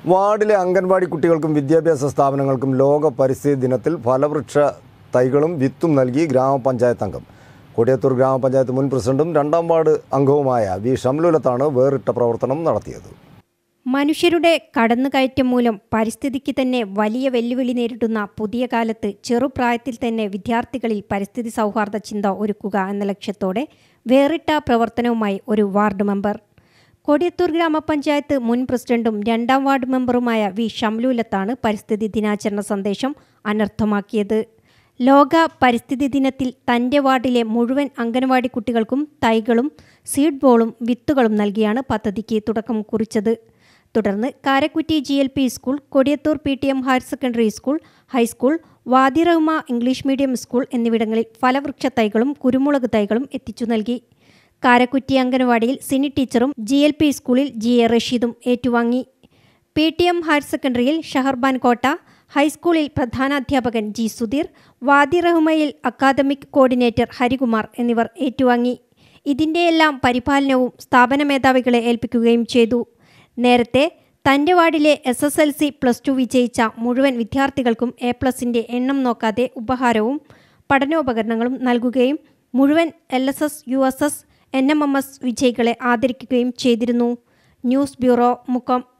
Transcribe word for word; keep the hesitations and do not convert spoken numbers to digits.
വാർഡിലെ അംഗൻവാടി കുട്ടികൾക്കും വിദ്യാഭ്യാസ സ്ഥാപനങ്ങൾക്കും ലോക പരിസ്ഥിതി ദിനത്തിൽ ഫലവൃക്ഷ തൈകളും വിത്തും നൽകി ഗ്രാമപഞ്ചായത്ത് അംഗം. കൊടിയത്തൂർ ഗ്രാമപഞ്ചായത്ത് മുൻ പ്രസിഡന്റും രണ്ടാം വാർഡ് അംഗവുമായ വി ഷംലുലത്താണ് വേറിട്ട പ്രവർത്തനം നടത്തിയത്. മനുഷ്യരുടെ കടന്നുകയറ്റം മൂലം പരിസ്ഥിതിക്ക് തന്നെ വലിയ വെല്ലുവിളി നേരിടുന്ന പുതിയ കാലത്ത് ചെറുപ്രായത്തിൽ തന്നെ വിദ്യാർത്ഥികളിൽ പരിസ്ഥിതി സൗഹാർദ്ദ ചിന്ത ഒരുക്കുക എന്ന ലക്ഷ്യത്തോടെ വേറിട്ട പ്രവർത്തനവുമായി ഒരു വാർഡ് മെമ്പർ. കൊടിയത്തൂർ ഗ്രാമപഞ്ചായത്ത് മുൻ പ്രസിഡന്റും രണ്ടാം വാർഡ് മെമ്പറുമായ വി ഷംലുലത്താണ് പരിസ്ഥിതി ദിനാചരണ സന്ദേശം അനർത്ഥമാക്കിയത്. ലോക പരിസ്ഥിതി ദിനത്തിൽ തൻ്റെ വാർഡിലെ മുഴുവൻ അംഗനവാടി കുട്ടികൾക്കും തൈകളും സീഡ് ബോളും വിത്തുകളും നൽകിയാണ് പദ്ധതിക്ക് തുടക്കം കുറിച്ചത്. തുടർന്ന് Karakkutti G L P school, Kodiyathur P T M higher secondary school, high school, Wadi Rahma English medium school എന്നിവിടങ്ങളിൽ ഫലവൃക്ഷ തൈകളും കുരുമുളക് തൈകളും എത്തിച്ചു നൽകി. കാരക്കുറ്റി അംഗനവാടിയിൽ സിനി ടീച്ചറും ജി എൽ പി സ്കൂളിൽ ജി എ റഷീദും ഏറ്റുവാങ്ങി. പി ടി എം ഹയർ സെക്കൻഡറിയിൽ ഷഹർബാൻ കോട്ട, ഹൈസ്കൂളിൽ പ്രധാനാധ്യാപകൻ ജി സുധീർ, വാദി റഹ്മയിൽ അക്കാദമിക് കോർഡിനേറ്റർ ഹരികുമാർ എന്നിവർ ഏറ്റുവാങ്ങി. ഇതിൻ്റെയെല്ലാം പരിപാലനവും സ്ഥാപന മേധാവികളെ ഏൽപ്പിക്കുകയും ചെയ്തു. നേരത്തെ തൻ്റെ വാർഡിലെ S S L C plus two വിജയിച്ച മുഴുവൻ വിദ്യാർത്ഥികൾക്കും എ പ്ലസിൻ്റെ എണ്ണം നോക്കാതെ ഉപഹാരവും പഠനോപകരണങ്ങളും നൽകുകയും മുഴുവൻ L S S, U S S, N M M S വിജയികളെ ആദരിക്കുകയും ചെയ്തിരുന്നു. News bureau, Mukkam.